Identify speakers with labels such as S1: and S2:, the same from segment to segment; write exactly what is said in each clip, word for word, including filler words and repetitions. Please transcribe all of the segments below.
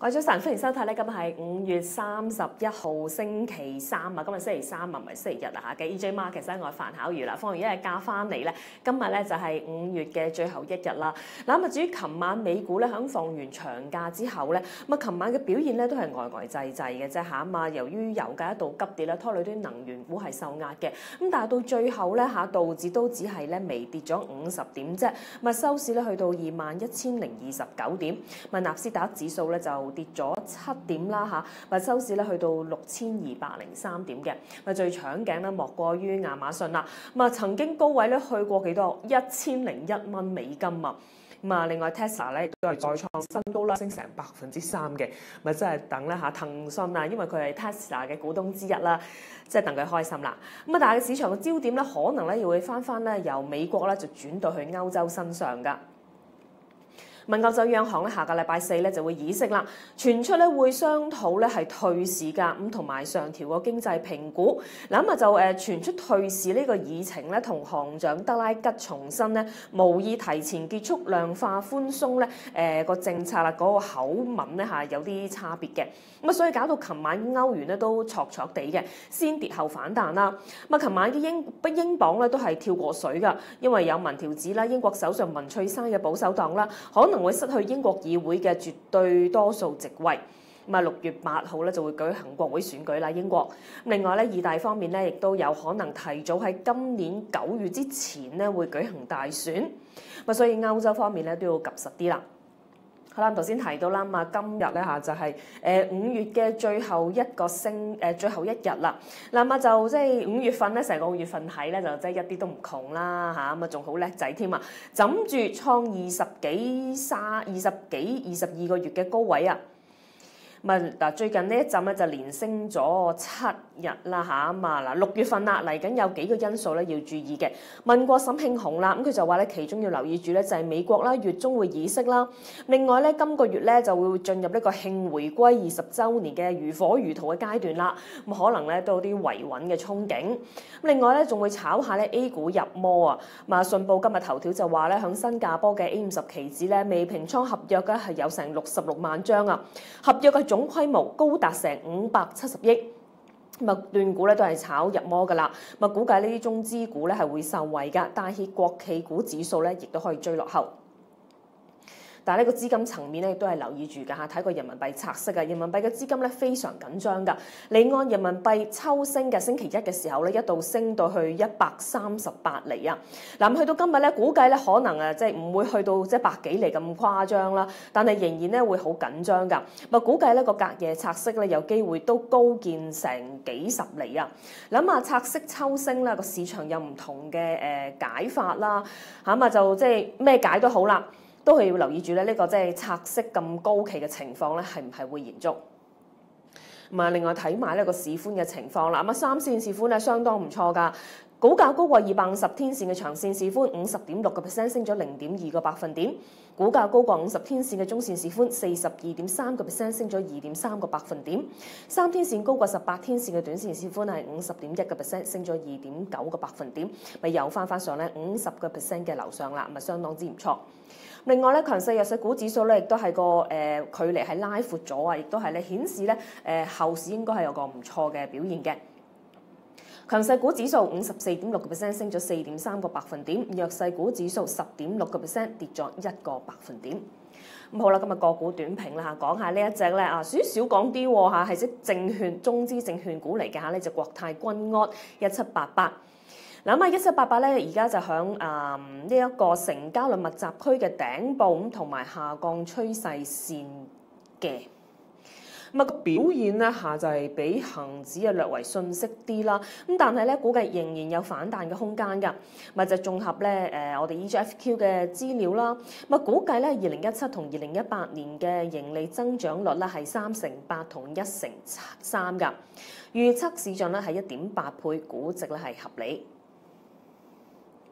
S1: 各位早晨，歡迎收睇咧。今日係五月三十一號星期三啊，今日星期三啊，唔係星期日啊嚇嘅 E J Market 咧，我係范巧如啦。放完一日假翻嚟咧，今日咧就係五月嘅最後一日啦。嗱咁啊，至於琴晚美股咧，響放完長假之後咧，咁啊，琴晚嘅表現咧都係呆呆滯滯嘅啫嚇咁啊。由於油價一度急跌咧，拖累啲能源股係受壓嘅。咁但係到最後咧嚇，道指都只係咧微跌咗五十點啫。咁啊，收市咧去到二萬一千零二十九點。咁啊，納斯達克指數咧就跌咗七點啦嚇，咪收市咧去到六千二百零三點嘅，咪最搶鏡咧莫過於亞馬遜啦，咁啊曾經高位咧去過幾多一千零一蚊美金啊，咁啊另外 Tesla 咧都係再創新高啦，升成百分之三嘅，咪真係等咧嚇騰訊啊，因為佢係 Tesla 嘅股東之一啦，即係等佢開心啦。咁啊，但係市場嘅焦點咧可能咧又會翻翻咧由美國咧就轉到去歐洲身上㗎。歐洲央行咧下個禮拜四咧就會議息啦，傳出咧會商討咧係退市㗎，咁同埋上調個經濟評估。嗱咁啊就誒傳出退市呢個議程咧，同行長德拉吉重申咧無意提前結束量化寬鬆咧誒個政策啦，嗰、那個口吻咧嚇有啲差別嘅。咁啊所以搞到琴晚歐元咧都挫挫地嘅，先跌後反彈啦。咁啊琴晚嘅英不英鎊咧都係跳過水㗎，因為有民調指啦，英國首相文翠珊嘅保守黨啦可能可能會失去英國議會嘅絕對多數席位，咁啊六月八號咧就會舉行國會選舉啦。英國另外咧，意大利方面咧亦都有可能提早喺今年九月之前咧會舉行大選，咁所以歐洲方面咧都要及實啲啦。好啦，頭先提到啦，咁啊今日咧嚇就係誒五月嘅最後一個星誒最後一日啦。嗱啊就即係五月份咧，成個月份睇咧就即係一啲都唔窮啦嚇，咁啊仲好叻仔添啊，枕住創二十幾三二十幾二十二個月嘅高位啊！咪嗱最近呢一陣咧就連升咗七日啦嚇咁啊嗱六月份啦嚟緊有幾個因素咧要注意嘅。問過沈慶雄啦，咁佢就話咧其中要留意住咧就係美國啦月中會議息啦。另外咧今個月咧就會進入呢個慶回歸二十週年嘅如火如荼嘅階段啦。咁可能咧都有啲維穩嘅憧憬。另外咧仲會炒下咧 A 股入摩啊。咁啊信報今日頭條就話咧響新加坡嘅 A 五十期指咧未平倉合約嘅係有成六十六萬張啊，合約嘅總規模高達成五百七十億，咁啊斷股咧都係炒入摩噶啦，咁啊估計呢啲中資股咧係會受惠噶，帶挈國企股指數咧亦都可以追落後。但係呢個資金層面咧亦都係留意住㗎嚇，睇個人民幣拆息啊，人民幣嘅資金咧非常緊張㗎。離岸人民幣抽升嘅星期一嘅時候咧，一度升到去一百三十八厘啊。嗱，去到今日咧，估計咧可能啊，即係唔會去到即係百幾厘咁誇張啦，但係仍然咧會好緊張㗎。咪估計咧個隔夜拆息咧有機會都高見成幾十厘啊。諗下拆息抽升啦，個市場有唔同嘅誒解法啦，嚇嘛就即係咩解都好啦。都係要留意住咧，呢個即係拆息咁高企嘅情況咧，係唔係會延續？咁啊，另外睇埋呢個市寬嘅情況啦，咁啊三線市寬咧相當唔錯㗎，股價高過二百五十天線嘅長線市寬五十點六個 percent， 升咗零點二個百分點；股價高過五十天線嘅中線市寬四十二點三個 percent， 升咗二點三個百分點；三天線高過十八天線嘅短線市寬係五十點一個 percent， 升咗二點九個百分點，咪又翻翻上咧五十個 percent 嘅樓上啦，咪相當之唔錯。另外咧，強勢弱勢股指數咧，亦都係個誒、呃、距離係拉闊咗啊，亦都係咧顯示咧誒、呃、後市應該係有個唔錯嘅表現嘅。強勢股指數五十四點六個 percent， 升咗四點三個百分點；弱勢股指數十點六個 percent， 跌咗一個百分點。咁好啦，今日個股短評啦嚇，講下呢一隻咧啊，少少講啲喎嚇，係隻證券中資證券股嚟嘅嚇，呢隻國泰君安一七八八。嗱咁啊，一七八八咧，而家就響誒呢一個成交量密集區嘅頂部咁，同埋下降趨勢線嘅。咁啊個表現咧下就係比恆指啊略為遜色啲啦。咁但係咧估計仍然有反彈嘅空間㗎。咪就綜合咧誒我哋 E J F Q 嘅資料啦。咁啊估計咧二零一七同二零一八年嘅盈利增長率咧係三成八同一成三㗎。預測市賬咧係一點八倍，估值咧係合理。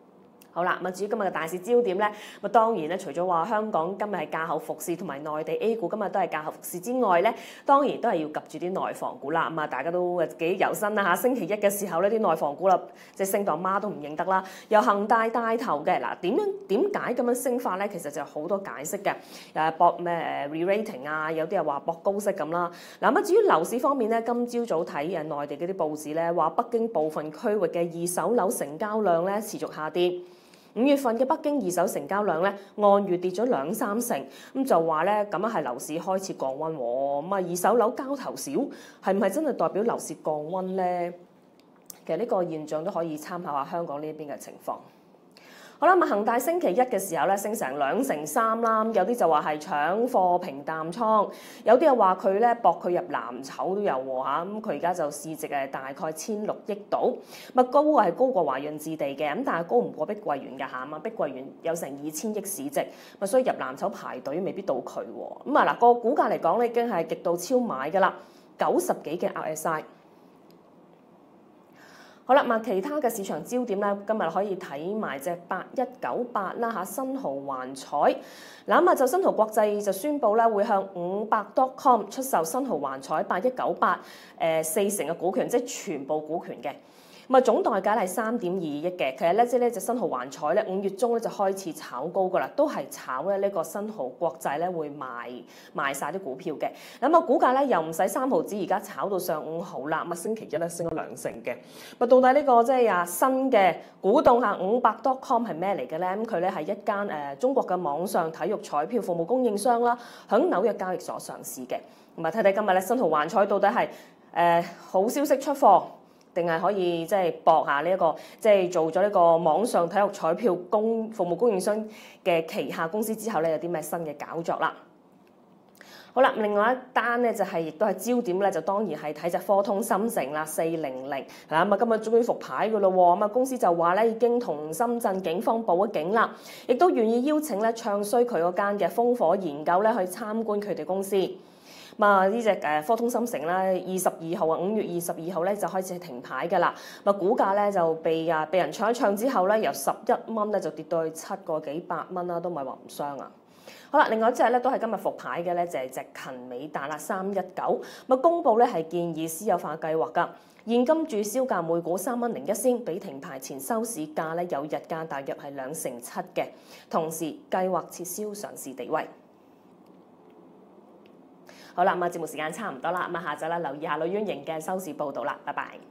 S1: 好啦，咁啊至於今日嘅大市焦點咧，咁當然咧，除咗話香港今日係價後復市，同埋內地 A 股今日都係價後復市之外咧，當然都係要及住啲內房股啦。咁啊，大家都幾猶新啦嚇。星期一嘅時候呢啲內房股啦，即係升到媽都唔認得啦。由恒大帶頭嘅嗱，點樣點解咁樣升法咧？其實就好多解釋嘅，誒博咩誒 re-rating 啊，有啲又話博高息咁啦。嗱咁啊，至於樓市方面咧，今朝早睇誒內地嗰啲報紙咧，話北京部分區域嘅二手樓成交量咧持續下跌。五月份嘅北京二手成交量咧，按月跌咗兩三成，咁就話咧咁樣係樓市開始降溫喎。咁啊，二手樓交投少，係唔係真係代表樓市降溫咧？其實呢個現象都可以參考下香港呢一邊嘅情況。好啦，咁恒大星期一嘅時候咧，升成兩成三啦，有啲就話係搶貨平淡倉，有啲又話佢咧搏佢入藍籌都有喎嚇，咁佢而家就市值係大概千六億度，咁高係高過華潤置地嘅，咁但係高唔過碧桂園㗎嚇，咁碧桂園有成二千億市值，咁所以入藍籌排隊未必到佢喎，咁啊嗱個股價嚟講咧已經係極度超買㗎啦，九十幾嘅 R S I。好啦，咁其他嘅市場焦點咧，今日可以睇埋隻八一九八啦嚇，新濠環彩。嗱咁啊，就新濠國際就宣布咧，會向五百 .com 出售新濠環彩八一九八誒四成嘅股權，即係全部股權嘅。咁啊，總代價係三點二億嘅。其實咧，即係呢隻新濠環彩咧，五月中咧就開始炒高噶啦，都係炒咧呢個新濠國際咧會賣賣曬啲股票嘅。咁啊，股價咧又唔使三毫子，而家炒到上五毫啦。咁啊，星期一咧升咗兩成嘅。咁到底呢個即係啊新嘅股動下五百 .com 係咩嚟嘅咧？咁佢咧係一間誒中國嘅網上體育彩票服務供應商啦，喺紐約交易所上市嘅。咁啊，睇睇今日咧新濠環彩到底係誒好消息出貨，定係可以即係搏下呢一個，即係做咗呢個網上體育彩票供服務供應商嘅旗下公司之後咧，有啲咩新嘅搞作啦？好啦，另外一單咧就係、是、亦都係焦點咧，就當然係睇隻科通芯城啦，四零零嗱咁啊，今日終於復牌噶咯喎，咁啊公司就話咧已經同深圳警方報咗警啦，亦都願意邀請咧唱衰佢嗰間嘅烽火研究咧去參觀佢哋公司。咁啊呢隻誒科通芯城咧，二十二號啊，五月二十二號咧就開始停牌㗎啦。咁啊股價咧就被啊被人唱一唱之後咧，由十一蚊咧就跌到去七個幾百蚊啦，都唔係話唔傷啊。好啦，另外一隻咧都係今日復牌嘅咧，就係隻勤美達啦，三一九。咁啊公佈咧係建議私有化計劃㗎，現金註銷價每股三蚊零一仙，比停牌前收市價咧有日價大約係兩成七嘅，同時計劃撤銷上市地位。好啦，咁啊節目時間差唔多啦，咁啊下晝咧留意下呂婉瑩嘅收市報導啦，拜拜。